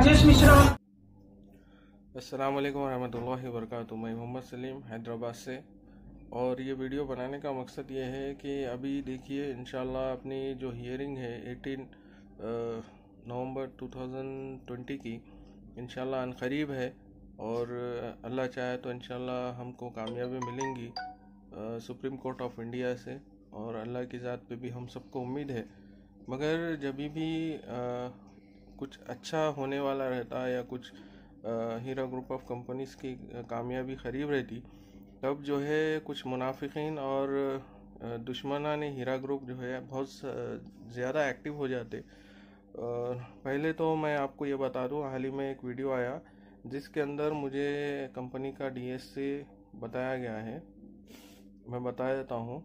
राजेश मिश्रा। अस्सलाम वालेकुम रहमतुल्लाहि वबरकातुहू। मैं मोहम्मद सलीम हैदराबाद से। और ये वीडियो बनाने का मकसद ये है कि अभी देखिए इंशाल्लाह अपनी जो हियरिंग है 18 नवंबर 2020 की इंशाल्लाह अनकरीब है। और अल्लाह चाहे तो इंशाल्लाह हमको कामयाबी मिलेंगी सुप्रीम कोर्ट ऑफ इंडिया से। और अल्लाह की ज़ात पे भी हम सबको उम्मीद है। मगर जब भी कुछ अच्छा होने वाला रहता या कुछ हीरा ग्रुप ऑफ कंपनीज़ की कामयाबी करीब रहती, तब जो है कुछ मुनाफिकीन और दुश्मनान हीरा ग्रुप जो है बहुत ज़्यादा एक्टिव हो जाते। पहले तो मैं आपको ये बता दूं, हाल ही में एक वीडियो आया जिसके अंदर मुझे कंपनी का डीएस से बताया गया है। मैं बता देता हूँ।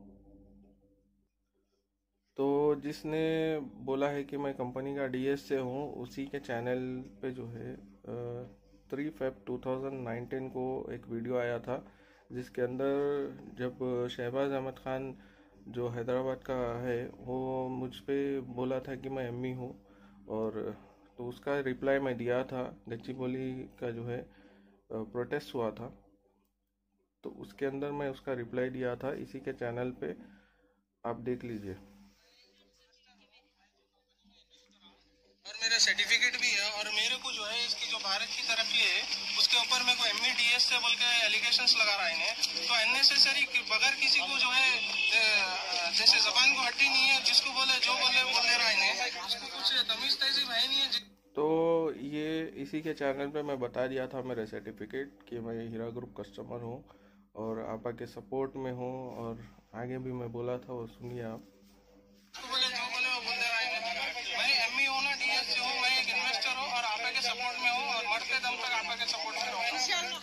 तो जिसने बोला है कि मैं कंपनी का डीएस से हूँ, उसी के चैनल पे जो है 3 Feb 2019 को एक वीडियो आया था जिसके अंदर जब शहबाज अहमद ख़ान जो हैदराबाद का है वो मुझ पे बोला था कि मैं एमई हूँ। और तो उसका रिप्लाई मैं दिया था। गच्चीबोली का जो है प्रोटेस्ट हुआ था, तो उसके अंदर मैं उसका रिप्लाई दिया था। इसी के चैनल पे आप देख लीजिए। और मेरा सर्टिफिकेट भी है और मेरे को जो है इसकी जो भारत की तरफ ये है उसके ऊपर मेरे को एमईडीएस से बोल के एलिगेशंस लगा रहे हैं। तो अननेसेसरी बगैर किसी को जो है जैसे जबान को हड्डी नहीं है, जिसको बोले जो बोले बोल रहे हैं, उसको कुछ तमीज तहजीब है नहीं है। तो ये इसी के चैनल पे मैं बता दिया था मेरे सर्टिफिकेट कि मैं हीरा ग्रुप कस्टमर हूँ और आपा के सपोर्ट में हूँ। और आगे भी मैं बोला था, वो सुनिए आप। बोले जो बोले वो बोल रहे हैं। मैं एमई हूँ ना, डीएस से हूँ, मैं एक इन्वेस्टर हूँ और आपा के सपोर्ट में हूँ और मरते दम तक आपा के सपोर्ट में रहूँगा।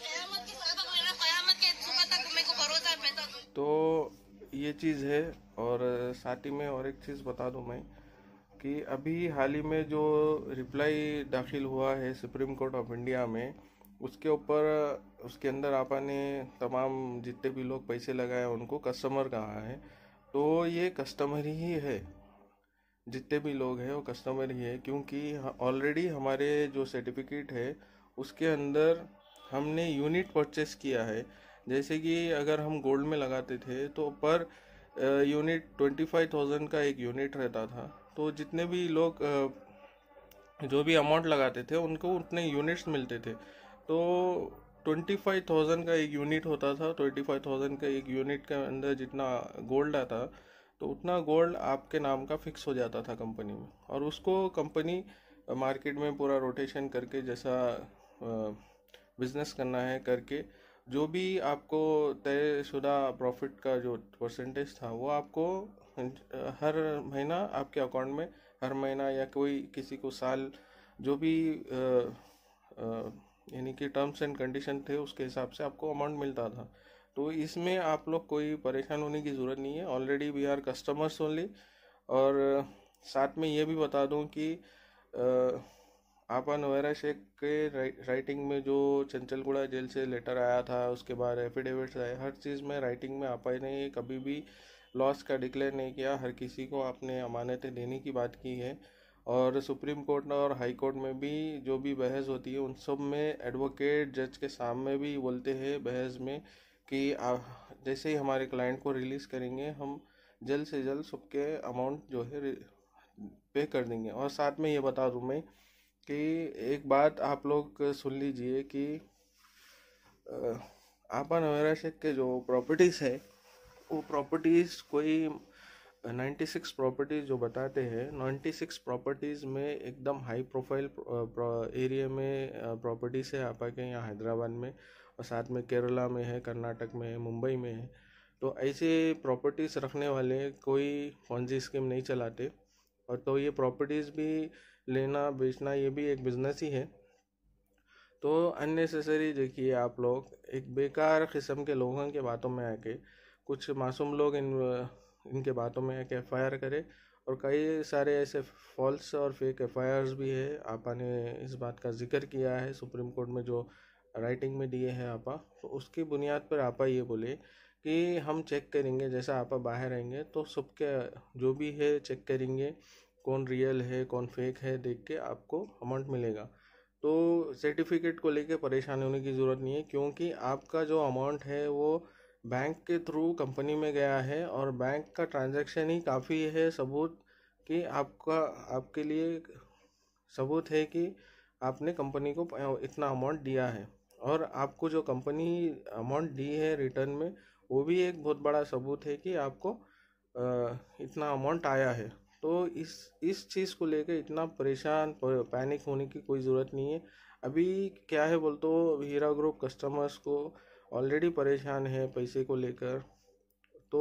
तो ये चीज़ है। और साथ ही में और एक चीज़ बता दूं मैं कि अभी हाल ही में जो रिप्लाई दाखिल हुआ है सुप्रीम कोर्ट ऑफ इंडिया में, उसके ऊपर उसके अंदर आपा ने तमाम जितने भी लोग पैसे लगाए उनको कस्टमर कहा है। तो ये कस्टमर ही है, जितने भी लोग हैं वो कस्टमर ही है, क्योंकि ऑलरेडी हमारे जो सर्टिफिकेट है उसके अंदर हमने यूनिट परचेस किया है। जैसे कि अगर हम गोल्ड में लगाते थे तो पर यूनिट 25,000 का एक यूनिट रहता था। तो जितने भी लोग जो भी अमाउंट लगाते थे उनको उतने यूनिट्स मिलते थे। तो 25,000 का एक यूनिट होता था। 25,000 का एक यूनिट के अंदर जितना गोल्ड आता तो उतना गोल्ड आपके नाम का फिक्स हो जाता था कंपनी में। और उसको कंपनी मार्केट में पूरा रोटेशन करके जैसा बिजनेस करना है करके जो भी आपको तयशुदा प्रॉफिट का जो परसेंटेज था वो आपको हर महीना आपके अकाउंट में, हर महीना या कोई किसी को साल, जो भी यानी कि टर्म्स एंड कंडीशन थे उसके हिसाब से आपको अमाउंट मिलता था। तो इसमें आप लोग कोई परेशान होने की ज़रूरत नहीं है। Already we are customers only. और साथ में ये भी बता दूं कि आपा नोएरा शेख के राइटिंग में जो चंचलगुड़ा जेल से लेटर आया था, उसके बाद एफिडेविट्स आए, हर चीज़ में राइटिंग में आपा ने कभी भी लॉस का डिक्लेयर नहीं किया। हर किसी को आपने अमानतें देने की बात की है। और सुप्रीम कोर्ट और हाई कोर्ट में भी जो भी बहस होती है उन सब में एडवोकेट जज के सामने भी बोलते हैं बहस में कि जैसे ही हमारे क्लाइंट को रिलीज़ करेंगे हम जल्द से जल्द सबके अमाउंट जो है पे कर देंगे। और साथ में ये बता दूं मैं कि एक बात आप लोग सुन लीजिए कि आपा नवेरा शेख के जो प्रॉपर्टीज़ है वो प्रॉपर्टीज़ कोई 96 प्रॉपर्टीज़ जो बताते हैं, 96 प्रॉपर्टीज़ में एकदम हाई प्रोफाइल एरिया में प्रॉपर्टीज़ है आपा के यहाँ हैदराबाद में। और साथ में केरला में है, कर्नाटक में है, मुंबई में है। तो ऐसे प्रॉपर्टीज़ रखने वाले कोई पॉन्जी स्कीम नहीं चलाते। और तो ये प्रॉपर्टीज़ भी लेना बेचना ये भी एक बिजनेस ही है। तो अननेसेसरी देखिए आप लोग एक बेकार किस्म के लोगों के बातों में आके, कुछ मासूम लोग इनके बातों में आके एफआईआर करे। और कई सारे ऐसे फॉल्स और फेक एफआईआर्स भी है। आपा ने इस बात का जिक्र किया है सुप्रीम कोर्ट में, जो राइटिंग में दिए हैं आपा। तो उसकी बुनियाद पर आपा ये बोले कि हम चेक करेंगे, जैसा आपा बाहर आएंगे तो सबके जो भी है चेक करेंगे, कौन रियल है कौन फेक है, देख के आपको अमाउंट मिलेगा। तो तो सर्टिफिकेट को लेके परेशान होने की ज़रूरत नहीं है, क्योंकि आपका जो अमाउंट है वो बैंक के थ्रू कंपनी में गया है और बैंक का ट्रांजैक्शन ही काफ़ी है सबूत कि आपके लिए सबूत है कि आपने कंपनी को इतना अमाउंट दिया है। और आपको जो कंपनी अमाउंट दी है रिटर्न में, वो भी एक बहुत बड़ा सबूत है कि आपको इतना अमाउंट आया है। तो इस चीज़ को लेकर इतना परेशान पैनिक होने की कोई ज़रूरत नहीं है। अभी क्या है बोल तो हीरा ग्रुप कस्टमर्स को ऑलरेडी परेशान है पैसे को लेकर। तो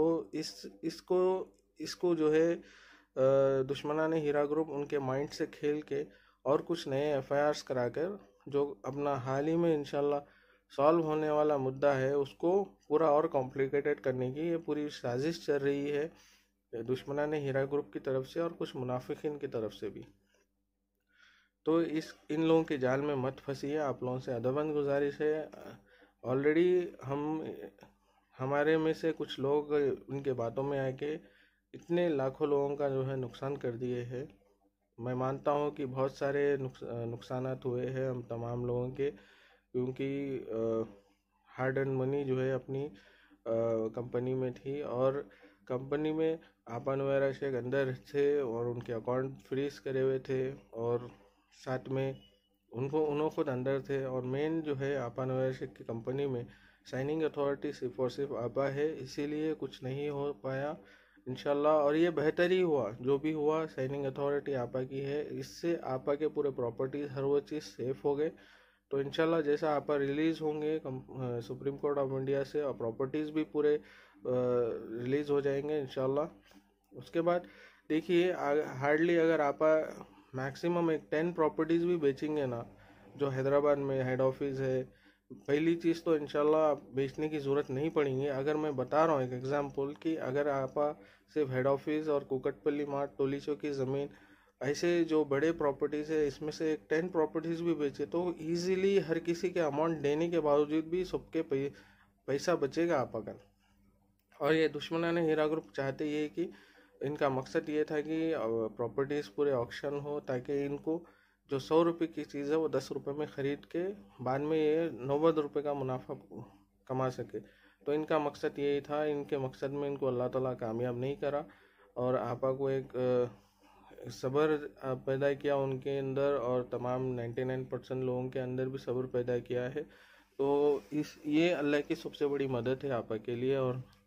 इसको जो है दुश्मना ने हीरा ग्रुप उनके माइंड से खेल के और कुछ नए एफआईआर्स कराकर जो अपना हाल ही में इंशाल्लाह सॉल्व होने वाला मुद्दा है उसको पूरा और कॉम्प्लिकेटेड करने की ये पूरी साजिश चल रही है दुश्मना ने हीरा ग्रुप की तरफ से और कुछ मुनाफिकीन की तरफ से भी। तो इन लोगों के जाल में मत फंसिए, आप लोगों से अदबन गुजारिश है। ऑलरेडी हमारे में से कुछ लोग उनके बातों में आके इतने लाखों लोगों का जो है नुकसान कर दिए हैं। मैं मानता हूँ कि बहुत सारे नुकसानात हुए हैं हम तमाम लोगों के, क्योंकि हार्ड अर्न मनी जो है अपनी कंपनी में थी और कंपनी में आपन वगैरह शेख अंदर थे और उनके अकाउंट फ्रीज करे हुए थे और साथ में उन्होंने खुद अंदर थे। और मेन जो है आपन वगैरह शेख की कंपनी में साइनिंग अथॉरिटी सिर्फ और सिर्फ आपा है, इसीलिए कुछ नहीं हो पाया इंशाल्लाह। और ये बेहतर ही हुआ, जो भी हुआ साइनिंग अथॉरिटी आपा की है, इससे आपा के पूरे प्रॉपर्टीज हर वो चीज़ सेफ हो गए। तो इंशाल्लाह जैसा आपा रिलीज़ होंगे सुप्रीम कोर्ट ऑफ इंडिया से और प्रॉपर्टीज़ भी पूरे रिलीज़ हो जाएंगे इंशाल्लाह। उसके बाद देखिए हार्डली अगर आपा मैक्सिमम एक 10 प्रॉपर्टीज़ भी बेचेंगे ना, जो हैदराबाद में हेड ऑफिस है, पहली चीज़ तो इंशाल्लाह बेचने की ज़रूरत नहीं पड़ेगी। अगर मैं बता रहा हूँ एक एग्जांपल कि अगर आप सिर्फ हेड ऑफिस और कुकटपल्ली मार्ट टोली चौक की ज़मीन ऐसे जो बड़े प्रॉपर्टीज़ है इसमें से एक 10 प्रॉपर्टीज़ भी बेचे तो इजीली हर किसी के अमाउंट देने के बावजूद भी सबके पैसा बचेगा आपका का। और ये दुश्मना ने हीरा ग्रुप चाहते ये कि इनका मकसद ये था कि प्रॉपर्टीज़ पूरे ऑक्शन हो ताकि इनको जो 100 रुपये की चीज़ है वो 10 रुपये में ख़रीद के बाद में ये 90 रुपये का मुनाफा कमा सके। तो इनका मकसद यही था। इनके मकसद में इनको अल्लाह ताला कामयाब नहीं करा और आपा को एक सब्र पैदा किया उनके अंदर और तमाम 99% लोगों के अंदर भी सब्र पैदा किया है। तो ये अल्लाह की सबसे बड़ी मदद है आपा के लिए।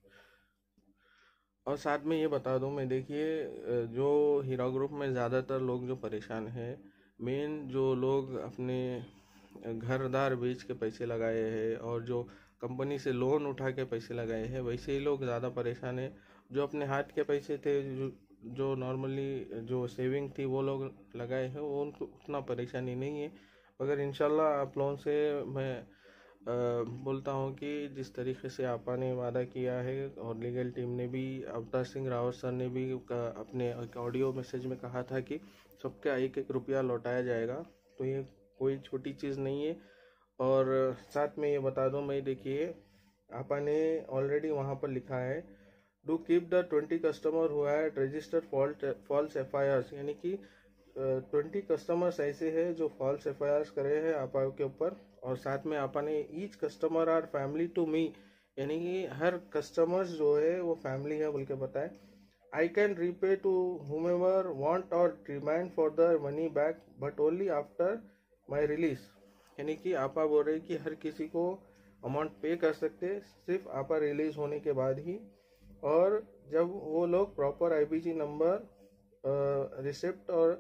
और साथ में ये बता दूं मैं, देखिए जो हीरा ग्रुप में ज़्यादातर लोग जो परेशान हैं, मेन जो लोग अपने घरदार बेच के पैसे लगाए हैं और जो कंपनी से लोन उठा के पैसे लगाए हैं, वैसे ही लोग ज़्यादा परेशान हैं। जो अपने हाथ के पैसे थे, जो नॉर्मली जो सेविंग थी वो लोग लगाए हैं, वो उनको उतना परेशानी नहीं है। मगर इंशाल्लाह आप लोगों से मैं बोलता हूँ कि जिस तरीके से आपा ने वादा किया है और लीगल टीम ने भी, अवतार सिंह रावत सर ने भी अपने एक ऑडियो मैसेज में कहा था कि सबका 1-1 रुपया लौटाया जाएगा। तो ये कोई छोटी चीज़ नहीं है। और साथ में ये बता दूँ मैं, देखिए आपा ने ऑलरेडी वहाँ पर लिखा है do keep the 20 customer who had registered false FIRs, यानी कि 20 कस्टमर्स ऐसे हैं जो फॉल्स एफआईआर्स करे हैं आपा के ऊपर। और साथ में आपा ने each customer are family to me, यानी कि हर कस्टमर्स जो है वो फैमिली है बोल के बताए। I can repay to whomever want or demand for the money back but only after my release, यानी कि आपा बोल रहे कि हर किसी को अमाउंट पे कर सकते सिर्फ आपा रिलीज होने के बाद ही, और जब वो लोग प्रॉपर आईबीजी नंबर, रिसिप्ट और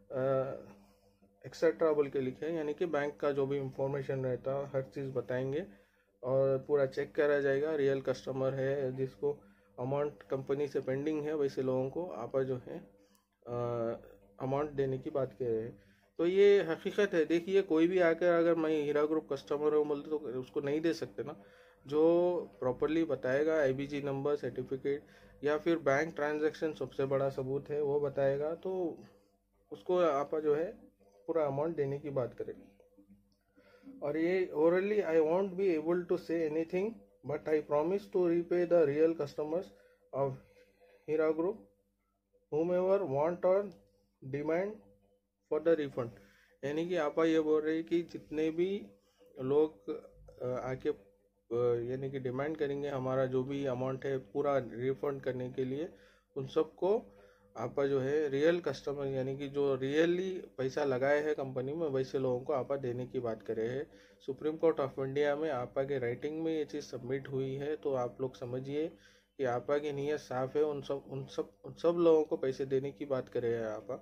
एक्सेट्रा बोल के लिखे, यानी कि बैंक का जो भी इंफॉर्मेशन रहता हर चीज़ बताएंगे और पूरा चेक करा जाएगा। रियल कस्टमर है जिसको अमाउंट कंपनी से पेंडिंग है, वैसे लोगों को आपा जो है अमाउंट देने की बात कह रहे हैं। तो ये हकीकत है। देखिए कोई भी आकर अगर मैं हीरा ग्रुप कस्टमर हूँ बोलते तो उसको नहीं दे सकते ना। जो प्रॉपरली बताएगा आईबीजी नंबर, सर्टिफिकेट या फिर बैंक ट्रांजैक्शन सबसे बड़ा सबूत है वो बताएगा, तो उसको आपा जो है पूरा अमाउंट देने की बात करें। और ये orally I won't be able to say anything but I promise to repay the real customers of Heera group whomever want or demand for the refund, यानी कि आपा ये बोल रहे हैं कि जितने भी लोग आके यानी कि डिमांड करेंगे हमारा जो भी अमाउंट है पूरा रिफंड करने के लिए, उन सबको आपा जो है रियल कस्टमर यानी कि जो रियली पैसा लगाए हैं कंपनी में वैसे लोगों को आपा देने की बात करे हैं। सुप्रीम कोर्ट ऑफ इंडिया में आपा के राइटिंग में ये चीज़ सबमिट हुई है, तो आप लोग समझिए कि आपा की नीयत साफ है। उन सब लोगों को पैसे देने की बात करे हैं आपा।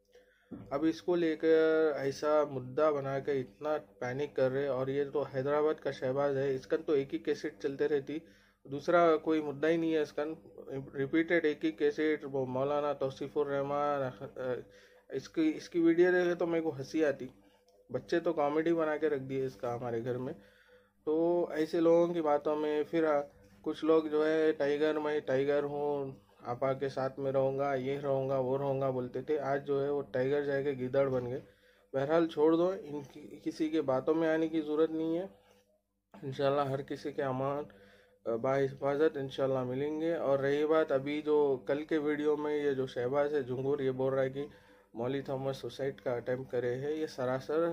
अब इसको लेकर ऐसा मुद्दा बना के इतना पैनिक कर रहे, और ये तो हैदराबाद का शहबाज है, इसका तो एक ही कैसेट चलते रहती, दूसरा कोई मुद्दा ही नहीं है इसका। रिपीटेड एक ही कैसेट, वो मौलाना तौसीफुर रहमान, इसकी इसकी वीडियो देखे तो मेरे को हंसी आती। बच्चे तो कॉमेडी बना के रख दिए इसका हमारे घर में। तो ऐसे लोगों की बातों में फिर कुछ लोग जो है टाइगर, मैं टाइगर हूँ, आपा के साथ में रहूँगा, ये रहूँगा वो रहूँगा बोलते थे, आज जो है वो टाइगर जाके गिद्दड़ बन गए। बहरहाल छोड़ दो, इनकी किसी के बातों में आने की ज़रूरत नहीं है। इंशाल्लाह हर किसी के अमान बाहिफाजत इंशाल्लाह मिलेंगे। और रही बात अभी जो कल के वीडियो में ये जो शहबाज है जुंगूर ये बोल रहा है कि मौली थॉमस सुसाइड का अटैम्प्ट करे हैं, ये सरासर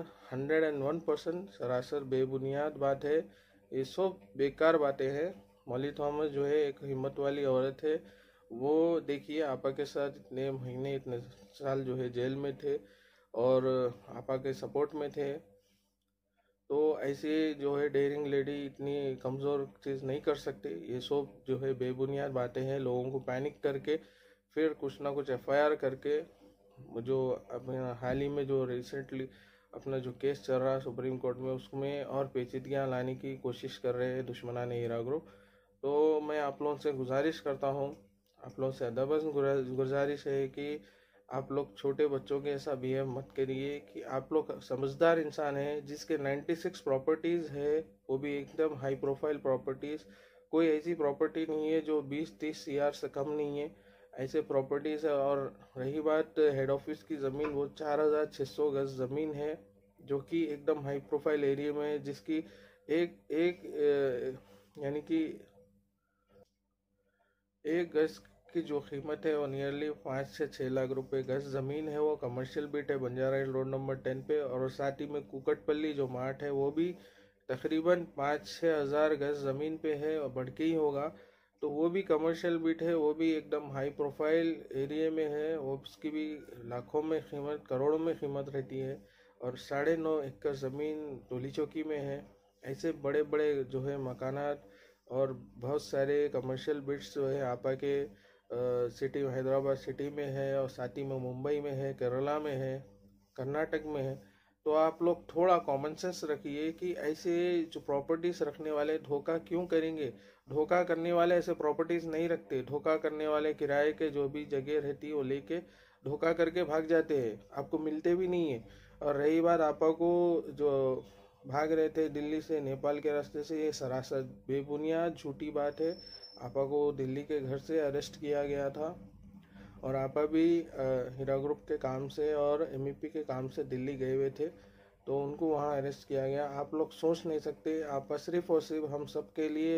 101% सरासर बेबुनियाद बात है। ये सब बेकार बातें हैं। मौली थॉमस जो है एक हिम्मत वाली औरत है। वो देखिए आपा के साथ इतने महीने इतने साल जो है जेल में थे और आपा के सपोर्ट में थे। तो ऐसे जो है डेयरिंग लेडी इतनी कमज़ोर चीज़ नहीं कर सकती। ये सब जो है बेबुनियाद बातें हैं, लोगों को पैनिक करके फिर कुछ ना कुछ एफआईआर करके, जो अपना हाल ही में जो रिसेंटली अपना जो केस चल रहा है सुप्रीम कोर्ट में उसमें और पेचीदगियाँ लाने की कोशिश कर रहे हैं दुश्मनान हीरा ग्रुप। तो मैं आप लोगों से गुजारिश करता हूँ, आप लोगों से अदबन गुजारिश है कि आप लोग छोटे बच्चों के ऐसा बिहेव मत करिए कि आप लोग समझदार इंसान हैं जिसके 96 प्रॉपर्टीज़ है, वो भी एकदम हाई प्रोफाइल प्रॉपर्टीज़। कोई ऐसी प्रॉपर्टी नहीं है जो 20-30 CR से कम नहीं है, ऐसे प्रॉपर्टीज़ है। और रही बात हेड ऑफिस की ज़मीन, वो 4600 गज ज़मीन है जो कि एकदम हाई प्रोफाइल एरिया में है, जिसकी एक एक यानी कि एक गज की जो कीमत है वो नियरली 5 से 6 लाख रुपए गज ज़मीन है। वो कमर्शियल बिट है बंजारा हिल रोड नंबर 10 पे। और साथ ही में कुकटपल्ली जो मार्ट है वो भी तकरीबन 5-6 हज़ार गज ज़मीन पे है और बढ़ के ही होगा। तो वो भी कमर्शियल बिट है, वो भी एकदम हाई प्रोफाइल एरिया में है। वो उसकी भी लाखों में कीमत, करोड़ों में कीमत रहती है। और 9.5 एकड़ ज़मीन टोली चौकी में है। ऐसे बड़े बड़े जो है मकानात और बहुत सारे कमर्शियल बिट्स जो है आपा के सिटी हैदराबाद सिटी में है, और साथ ही में मुंबई में है, केरला में है, कर्नाटक में है। तो आप लोग थोड़ा कॉमन सेंस रखिए कि ऐसे जो प्रॉपर्टीज़ रखने वाले धोखा क्यों करेंगे। धोखा करने वाले ऐसे प्रॉपर्टीज़ नहीं रखते। धोखा करने वाले किराए के जो भी जगह रहती है वो लेके धोखा करके भाग जाते हैं, आपको मिलते भी नहीं है। और रही बात आपा को जो भाग रहे थे दिल्ली से नेपाल के रास्ते से, ये सरासर बेबुनियाद झूठी बात है। आपा को दिल्ली के घर से अरेस्ट किया गया था और आपा भी हीरा ग्रुप के काम से और MEP के काम से दिल्ली गए हुए थे, तो उनको वहाँ अरेस्ट किया गया। आप लोग सोच नहीं सकते, आपा सिर्फ और सिर्फ हम सब के लिए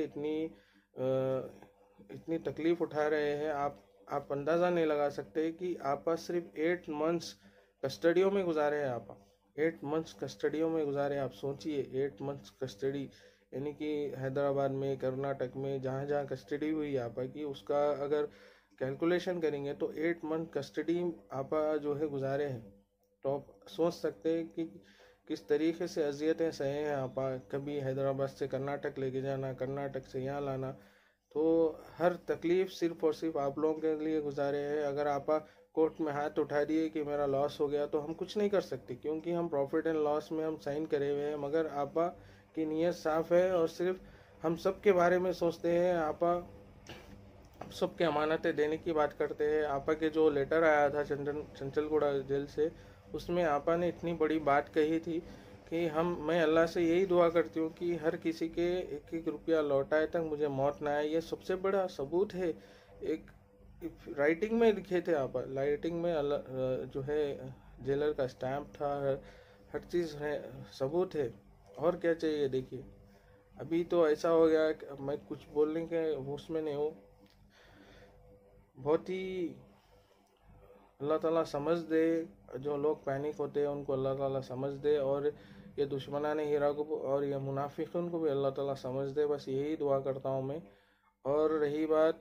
इतनी तकलीफ़ उठा रहे हैं। आप अंदाज़ा नहीं लगा सकते कि आपा सिर्फ 8 मंथ्स कस्टडियों में गुजारे हैं। आपा 8 मंथ्स कस्टडियों में गुजारे। आप सोचिए 8 मंथ्स कस्टडी, यानी कि हैदराबाद में, कर्नाटक में, जहाँ जहाँ कस्टडी हुई आपा की, उसका अगर कैलकुलेशन करेंगे तो 8 मंथ कस्टडी आपा जो है गुजारे हैं। तो आप सोच सकते हैं कि किस तरीके से अजियतें सहे हैं आपा। कभी हैदराबाद से कर्नाटक लेके जाना, कर्नाटक से यहाँ लाना, तो हर तकलीफ़ सिर्फ और सिर्फ आप लोगों के लिए गुजारे हैं। अगर आपा कोर्ट में हाथ उठा दिए कि मेरा लॉस हो गया तो हम कुछ नहीं कर सकते, क्योंकि हम प्रॉफिट एंड लॉस में हम साइन करे हुए हैं। मगर आपा की नीयत साफ़ है और सिर्फ हम सब के बारे में सोचते हैं। आपा सबके अमानतें देने की बात करते हैं। आपा के जो लेटर आया था चंचलगुड़ा जेल से, उसमें आपा ने इतनी बड़ी बात कही थी कि मैं अल्लाह से यही दुआ करती हूँ कि हर किसी के 1-1 रुपया लौटाए तक मुझे मौत ना आए। ये सबसे बड़ा सबूत है। एक राइटिंग में लिखे थे आपा, राइटिंग में जो है जेलर का स्टैम्प था, हर चीज़ है, सबूत है। और क्या चाहिए। देखिए अभी तो ऐसा हो गया कि मैं कुछ बोलने के उसमें नहीं हूँ। बहुत ही अल्लाह ताला समझ दे, जो लोग पैनिक होते हैं उनको अल्लाह ताला समझ दे, और ये दुश्मनान हिरा को और ये मुनाफिकुन को भी अल्लाह ताला समझ दे। बस यही दुआ करता हूँ मैं। और रही बात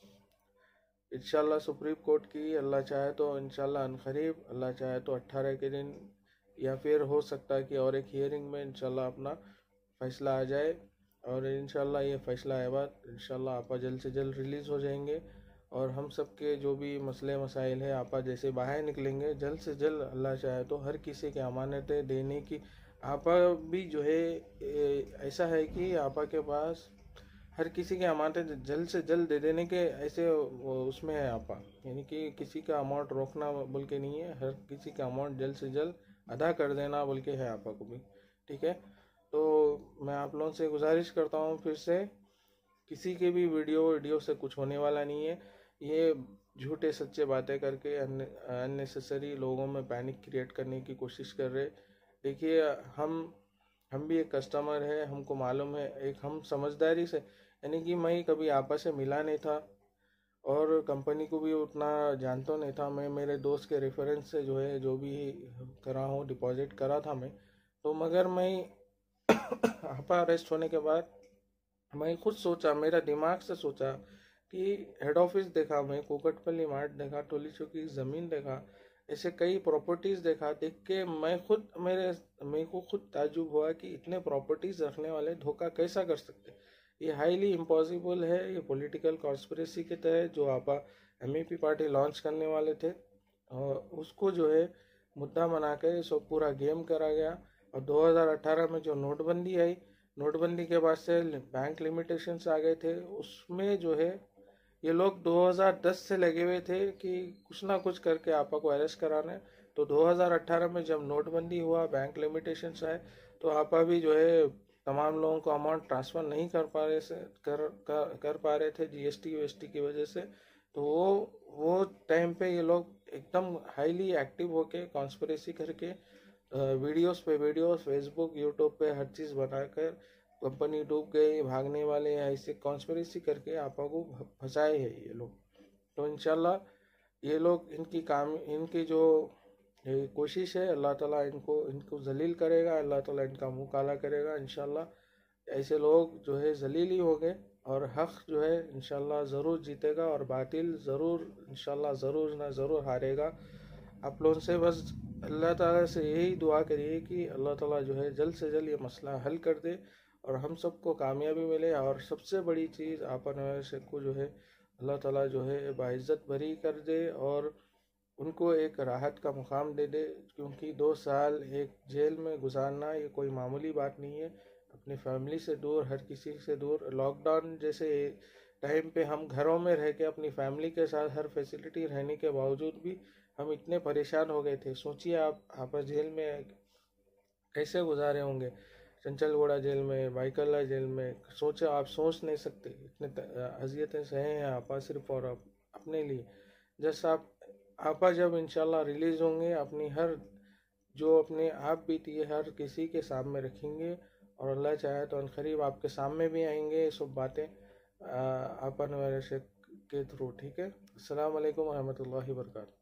इंशाल्लाह सुप्रीम कोर्ट की, अल्लाह चाहे तो इंशाल्लाह अनकरीब, अल्लाह चाहे तो 18 के दिन, या फिर हो सकता है कि और एक हियरिंग में इंशाल्लाह अपना फ़ैसला आ जाए। और इंशाल्लाह ये फ़ैसला आए बाद इंशाल्लाह आपा जल्द से जल्द रिलीज़ हो जाएंगे, और हम सब के जो भी मसले मसाइल है आपा जैसे बाहर निकलेंगे जल्द से जल्द। अल्लाह चाहे तो हर किसी की अमानतें देने की आपा भी जो है ऐसा है कि आपा के पास हर किसी की अमानतें जल्द से जल्द दे देने के ऐसे उसमें है आपा, यानी कि किसी का अमाउंट रोकना बोल के नहीं है, हर किसी का अमाउंट जल्द से जल्द अदा कर देना बोल के है आपा को भी। ठीक है, तो मैं आप लोगों से गुजारिश करता हूँ फिर से, किसी के भी वीडियो से कुछ होने वाला नहीं है। ये झूठे सच्चे बातें करके अननेसेसरी लोगों में पैनिक क्रिएट करने की कोशिश कर रहे। देखिए, हम भी एक कस्टमर है, हमको मालूम है, एक हम समझदारी से, यानी कि मैं कभी आपस से मिला नहीं था और कंपनी को भी उतना जानता नहीं था। मैं मेरे दोस्त के रेफरेंस से जो है जो भी करा हूँ, डिपॉजिट करा था मैं तो, मगर मैं आपा अरेस्ट होने के बाद मैं खुद सोचा, मेरा दिमाग से सोचा कि हेड ऑफिस देखा, मैं कोकटपल्ली मार्ट देखा, टोली चौकी ज़मीन देखा, ऐसे कई प्रॉपर्टीज़ देखा। देख के मेरे को खुद ताज्जुब हुआ कि इतने प्रॉपर्टीज़ रखने वाले धोखा कैसा कर सकते। ये हाईली इम्पॉसिबल है। ये पॉलिटिकल कॉन्स्पिरेसी के तहत जो आपा एमईपी पार्टी लॉन्च करने वाले थे, और उसको जो है मुद्दा बना के सब पूरा गेम करा गया। और 2018 में जो नोटबंदी आई, नोटबंदी के बाद से बैंक लिमिटेशंस आ गए थे, उसमें जो है ये लोग 2010 से लगे हुए थे कि कुछ ना कुछ करके आपा को अरेस्ट कराना है। तो 2018 में जब नोटबंदी हुआ, बैंक लिमिटेशंस आए, तो आपा भी जो है तमाम लोगों को अमाउंट ट्रांसफ़र नहीं कर पा रहे थे जीएसटी वीएसटी की वजह से। तो वो टाइम पे ये लोग एकदम हाईली एक्टिव होके कॉन्स्पिरेसी करके वीडियोस पे वीडियोस फेसबुक यूट्यूब पे हर चीज़ बनाकर कंपनी डूब गई, भागने वाले, ऐसे कॉन्स्पिरेसी करके आपा को फंसाए है ये लोग। तो इंशाल्लाह ये लोग इनकी जो कोशिश है, अल्लाह ताला इनको जलील करेगा, अल्लाह ताला इनका मुंह काला करेगा इंशाल्लाह। ऐसे लोग जो है जलील ही होंगे, और हक जो है इंशाल्लाह ज़रूर जीतेगा, और बातिल ज़रूर इंशाल्लाह ज़रूर हारेगा। आप लोगों से बस अल्लाह ताला से यही दुआ करिए कि अल्लाह ताला जो है जल्द से जल्द ये मसला हल कर दे और हम सबको कामयाबी मिले। और सबसे बड़ी चीज़ आपन को जो है अल्लाह ताला जो है बाइज़्ज़त बरी कर दे और उनको एक राहत का मुकाम दे दे, क्योंकि 2 साल एक जेल में गुजारना ये कोई मामूली बात नहीं है। अपनी फैमिली से दूर, हर किसी से दूर, लॉकडाउन जैसे टाइम पे हम घरों में रह के अपनी फैमिली के साथ हर फैसिलिटी रहने के बावजूद भी हम इतने परेशान हो गए थे। सोचिए आप जेल में कैसे गुजारे होंगे, चंचलगोड़ा जेल में, बाइकल्ला जेल में। आप सोच नहीं सकते इतने अजियतें सहे हैं आपा सिर्फ और अपने लिए। जैसे आपा जब इंशाल्लाह रिलीज़ होंगे, अपनी हर जो अपने आप बीती है हर किसी के सामने रखेंगे, और अल्लाह चाहे तो अनकरीब आपके सामने भी आएंगे ये सब बातें आपन के थ्रू। ठीक है, अस्सलाम वालेकुम रहमतुल्लाहि व बरकातहू।